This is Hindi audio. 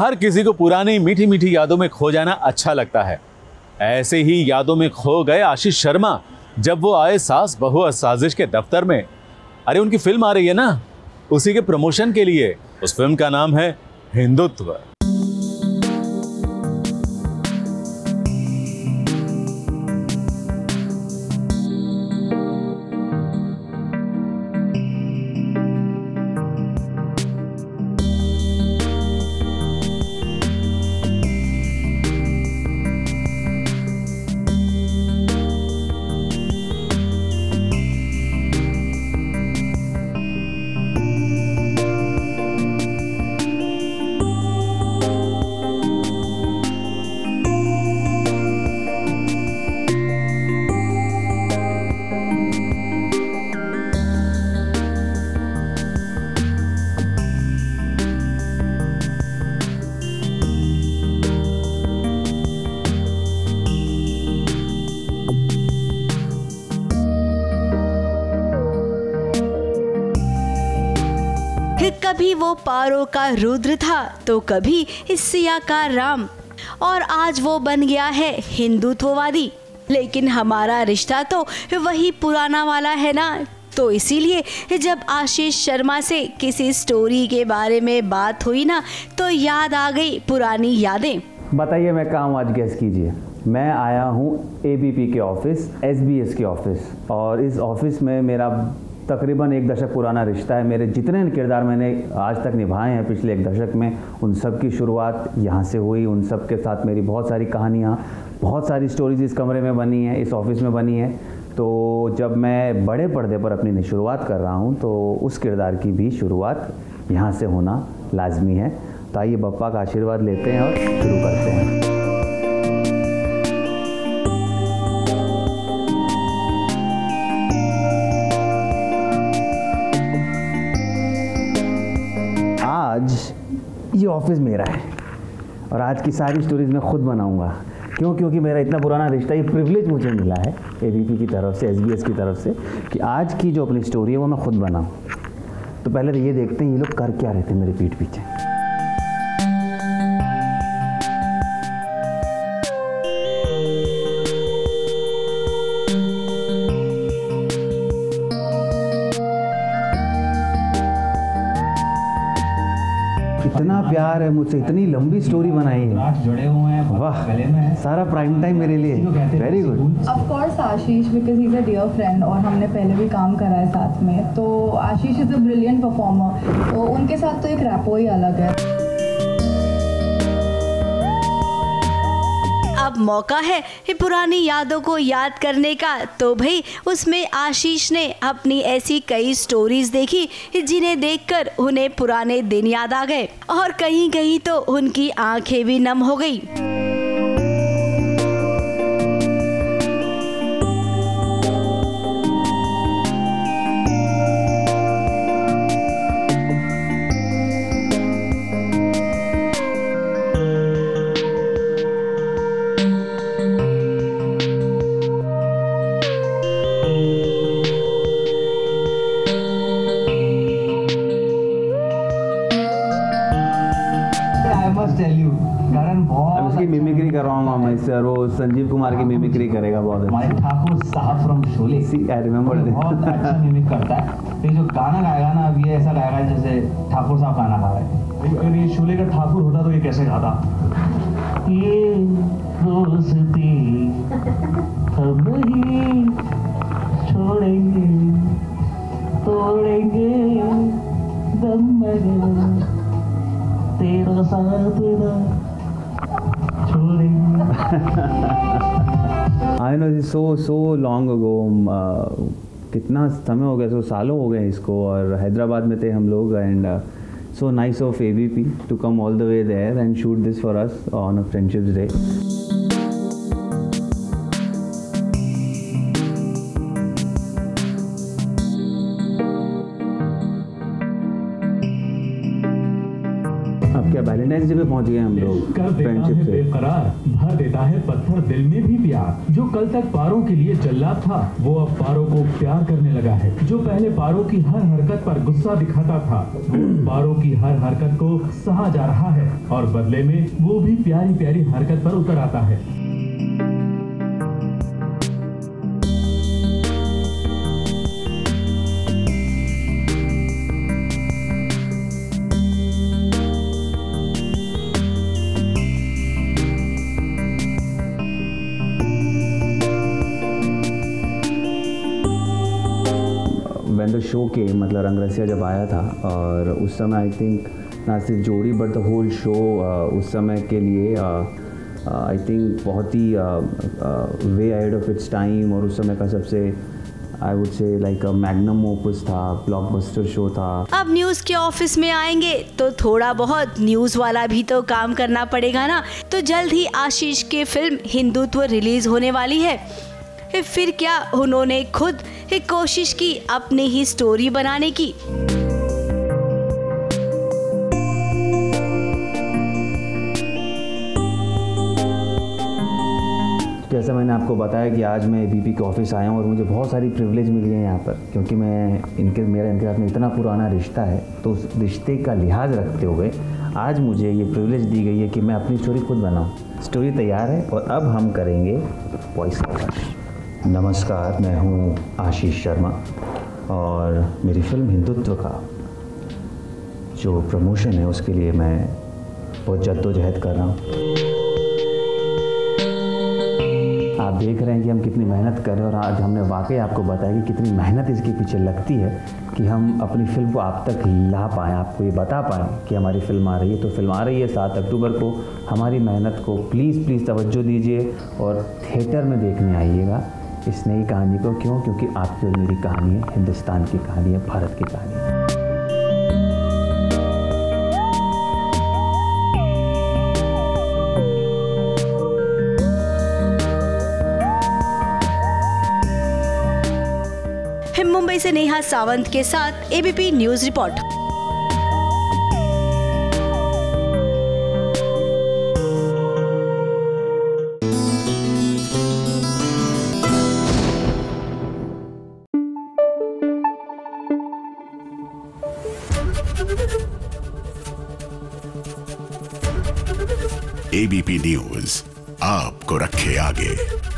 हर किसी को पुरानी मीठी मीठी यादों में खो जाना अच्छा लगता है। ऐसे ही यादों में खो गए आशीष शर्मा जब वो आए सास बहू साजिश के दफ्तर में। अरे उनकी फिल्म आ रही है ना, उसी के प्रमोशन के लिए। उस फिल्म का नाम है हिंदुत्व। कभी वो पारों का रुद्र था तो कभी सिया का राम, और आज वो बन गया है हिंदुत्ववादी। लेकिन हमारा रिश्ता तो वही पुराना वाला है ना। तो इसीलिए जब आशीष शर्मा से किसी स्टोरी के बारे में बात हुई ना, तो याद आ गई पुरानी यादें। बताइए मैं कहाँ हूँ आज, गेस कीजिए। मैं आया हूँ ABP के ऑफिस, SBS के ऑफिस, और इस ऑफिस में मेरा तकरीबन 1 दशक पुराना रिश्ता है। मेरे जितने किरदार मैंने आज तक निभाए हैं पिछले 1 दशक में, उन सब की शुरुआत यहाँ से हुई। उन सब के साथ मेरी बहुत सारी कहानियाँ, बहुत सारी स्टोरीज इस कमरे में बनी हैं, इस ऑफिस में बनी है। तो जब मैं बड़े पर्दे पर अपनी शुरुआत कर रहा हूँ तो उस किरदार की भी शुरुआत यहाँ से होना लाजमी है। तो आइए बप्पा का आशीर्वाद लेते हैं और शुरू करते हैं। आज ये ऑफिस मेरा है और आज की सारी स्टोरीज मैं खुद बनाऊंगा। क्यों? क्योंकि मेरा इतना पुराना रिश्ता, ये प्रिविलेज मुझे मिला है ABP की तरफ से, SBS की तरफ से, कि आज की जो अपनी स्टोरी है वो मैं खुद बनाऊं। तो पहले तो ये देखते हैं ये लोग कर क्या रहे थे मेरे पीठ पीछे। इतना प्यार है मुझसे, इतनी लंबी स्टोरी बनाई है, जुड़े हुए हैं, वाह, सारा प्राइम टाइम मेरे लिए। Very good. Of course Ashish, because he is a dear friend और हमने पहले भी काम करा है साथ में। तो Ashish is a brilliant performer, तो उनके साथ तो एक रैपो ही अलग है। अब मौका है पुरानी यादों को याद करने का। तो भाई उसमें आशीष ने अपनी ऐसी कई स्टोरीज देखी जिन्हें देखकर उन्हें पुराने दिन याद आ गए, और कहीं कहीं तो उनकी आंखें भी नम हो गई। मिमिक्री कर रहा हूँ मैं सर, वो संजीव कुमार की मिमिक्री करेगा बहुत। हमारे ठाकुर साहब फ्रॉम शोले, आई रिमेम्बर, बहुत अच्छा मिमिक करता है। तो ये जो गाना गाएगा ना, अब ये ऐसा गाएगा जैसे ठाकुर साहब गाना गा रहे हैं। अगर ये शोले का ठाकुर होता तो ये कैसे गाता? ये दोस्ती हम ही छोड़ेंगे, तोड़ेंगे दम मगर तेरा साथ ना I know, so long ago, कितना समय हो गया, 100 सालों हो गए इसको। और हैदराबाद में थे हम लोग, and so nice of ABP to come all the way there and shoot this for us on a friendships day. अब क्या वैलेंटाइंस डे पे पहुंच गए हम लोग कर देता फ्रेंडशिप है से। बेकरार, भर देता है पत्थर दिल में भी प्यार। जो कल तक पारों के लिए जल्लाद था, वो अब पारों को प्यार करने लगा है। जो पहले पारों की हर हरकत पर गुस्सा दिखाता था, वो पारों की हर हरकत को सहा जा रहा है और बदले में वो भी प्यारी प्यारी हरकत पर उतर आता है। व्हेन द शो के मतलब रंगरसिया जब आया था, और उस समय आई थिंक ना सिर्फ जोड़ी बट द होल शो उस समय के लिए आई थिंक बहुत ही way ahead of its time, और उस समय का सबसे I would say like a magnum opus था, ब्लॉकबस्टर शो था। अब न्यूज़ के ऑफिस में आएंगे तो थोड़ा बहुत न्यूज़ वाला भी तो काम करना पड़ेगा ना। तो जल्द ही आशीष की फिल्म हिंदुत्व रिलीज होने वाली है। फिर क्या उन्होंने खुद एक कोशिश की अपनी ही स्टोरी बनाने की। जैसा मैंने आपको बताया कि आज मैं एबीपी के ऑफिस आया हूँ और मुझे बहुत सारी प्रिविलेज मिली है यहाँ पर, क्योंकि मेरा इनके साथ में इतना पुराना रिश्ता है। तो उस रिश्ते का लिहाज रखते हुए आज मुझे ये प्रिविलेज दी गई है कि मैं अपनी स्टोरी खुद बनाऊँ। स्टोरी तैयार है और अब हम करेंगे वॉइस ओवर। नमस्कार, मैं हूँ आशीष शर्मा और मेरी फिल्म हिंदुत्व का जो प्रमोशन है उसके लिए मैं बहुत जद्दोजहद कर रहा हूँ। आप देख रहे हैं कि हम कितनी मेहनत कर रहे हैं और आज हमने वाकई आपको बताया कि कितनी मेहनत इसके पीछे लगती है कि हम अपनी फिल्म को आप तक ला पाएँ, आपको ये बता पाएँ कि हमारी फिल्म आ रही है। तो फिल्म आ रही है 7 अक्टूबर को। हमारी मेहनत को प्लीज़ तवज्जो दीजिए और थिएटर में देखने आइएगा इस नई कहानी को। क्यों? क्योंकि आपकी और मेरी कहानी है, हिंदुस्तान की कहानी है, भारत की कहानी है। मुंबई से नेहा सावंत के साथ ABP news report. ABP news आपको रखे आगे।